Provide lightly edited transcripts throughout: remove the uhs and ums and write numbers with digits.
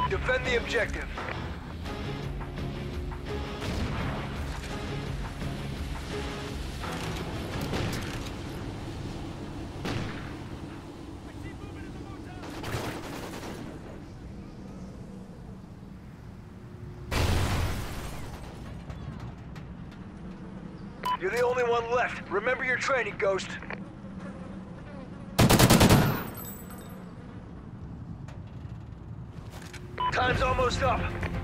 Defend the objective. You're the only one left. Remember your training, Ghost. Time's almost up.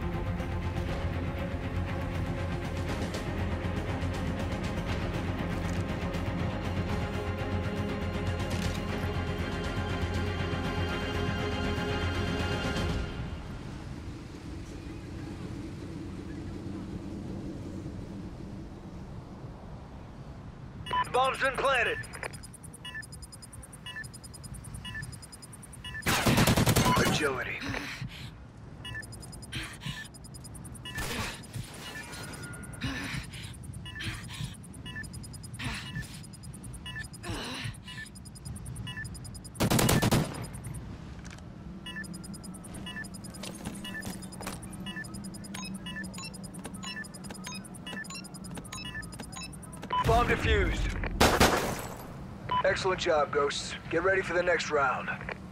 Bomb's been planted. Agility. Bomb defused. Excellent job, Ghosts. Get ready for the next round.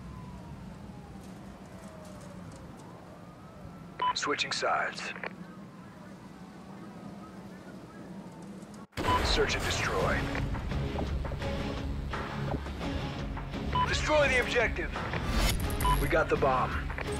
Switching sides. Search and destroy. Destroy the objective. We got the bomb.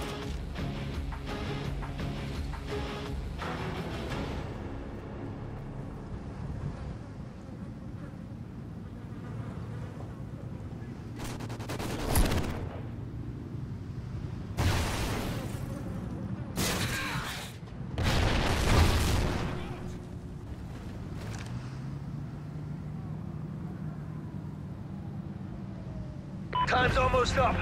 Time's almost up.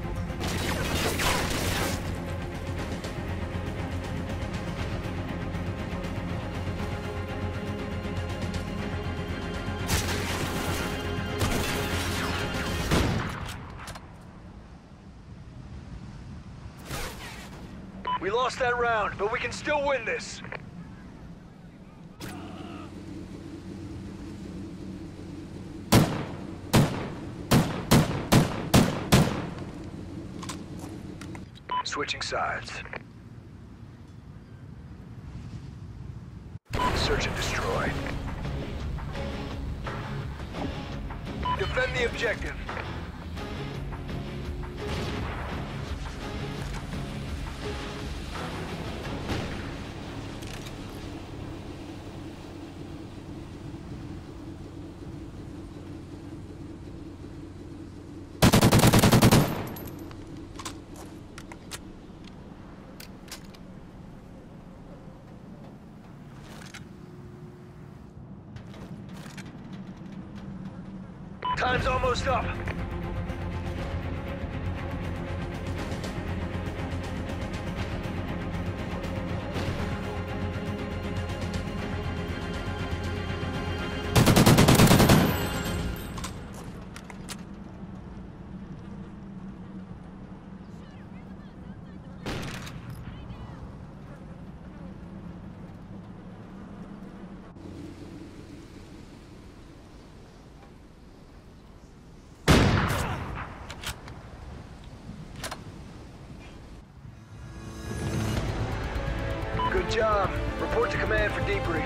We lost that round, but we can still win this. Switching sides. Search and destroy. Defend the objective. Time's almost up. Good job. Report to command for debrief.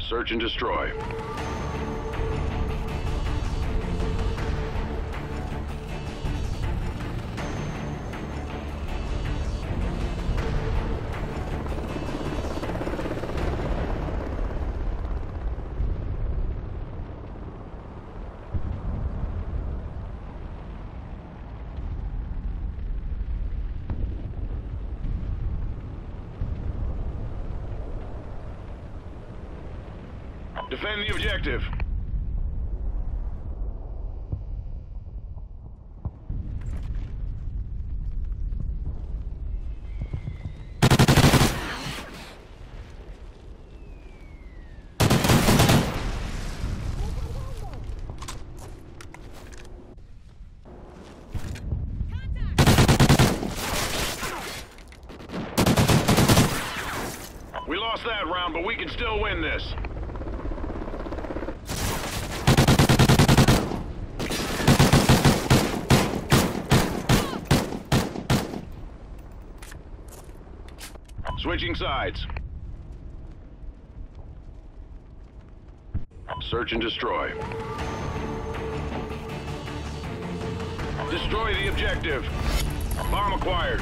Search and destroy. Defend the objective. We lost that round, but we can still win this. Switching sides. Search and destroy. Destroy the objective. Bomb acquired.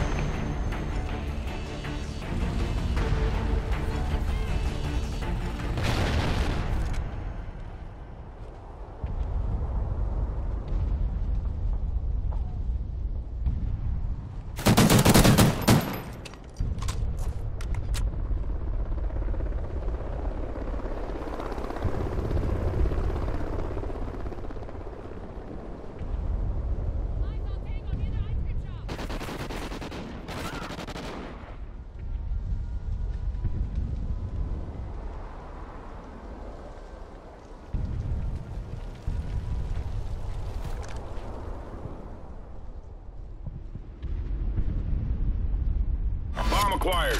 Bomb acquired.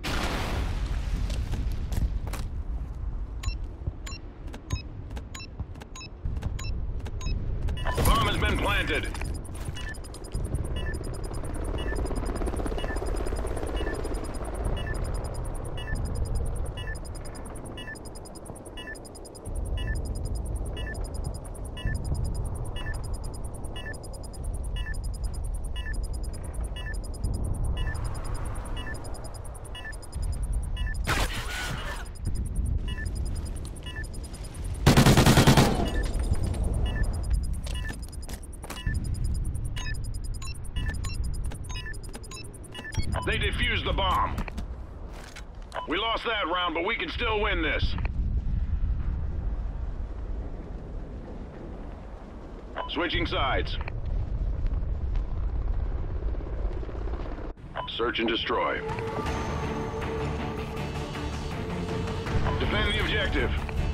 The bomb has been planted. They defused the bomb. We lost that round, but we can still win this. Switching sides. Search and destroy. Defend the objective.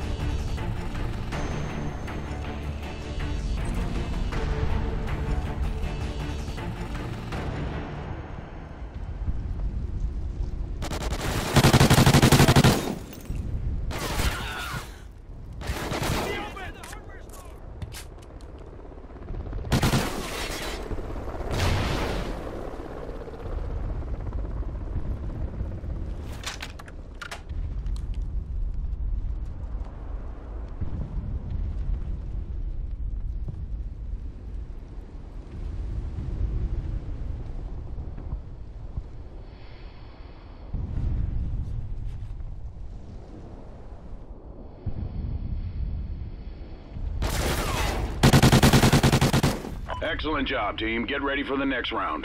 Excellent job, team. Get ready for the next round.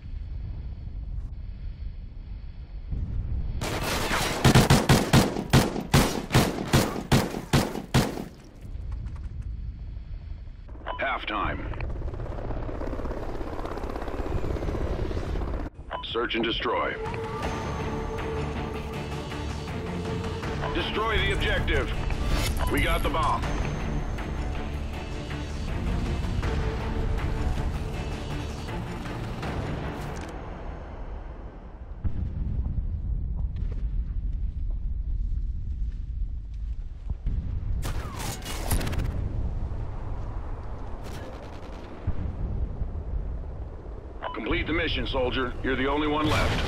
Halftime. Search and destroy. Destroy the objective. We got the bomb. Complete the mission, soldier. You're the only one left.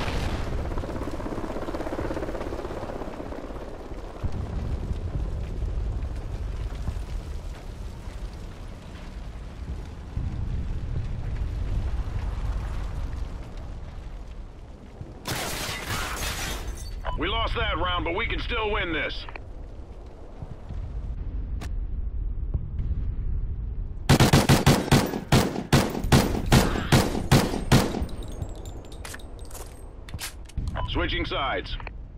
We lost that round, but we can still win this. Switching sides.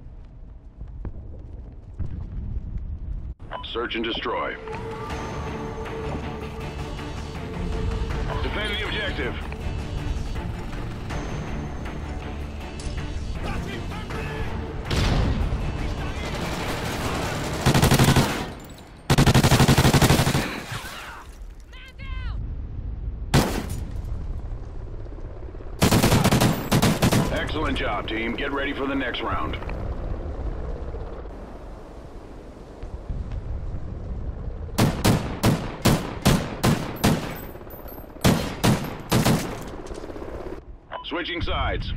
Search and destroy. Defend the objective. Excellent job, team. Get ready for the next round. Switching sides.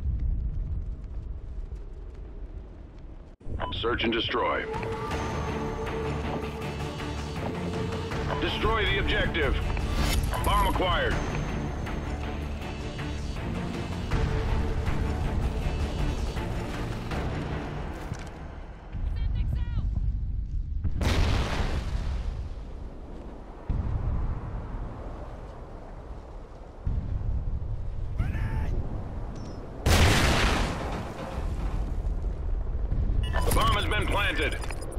Search and destroy. Destroy the objective. Bomb acquired. The bomb has been planted.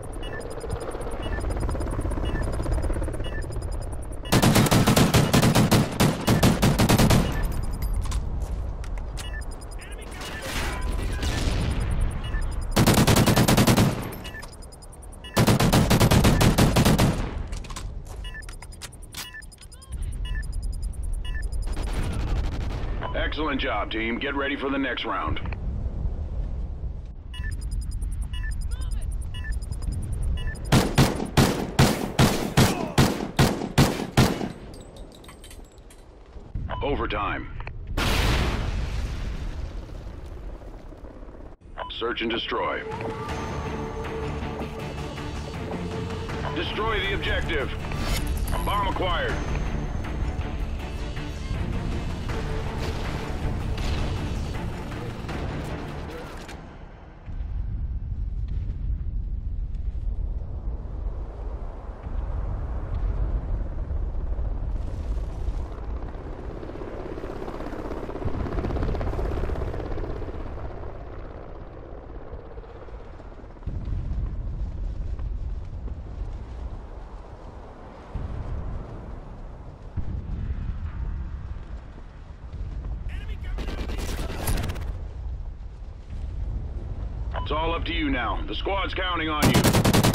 Excellent job, team. Get ready for the next round. Overtime. Search and destroy. Destroy the objective. Bomb acquired. It's all up to you now. The squad's counting on you.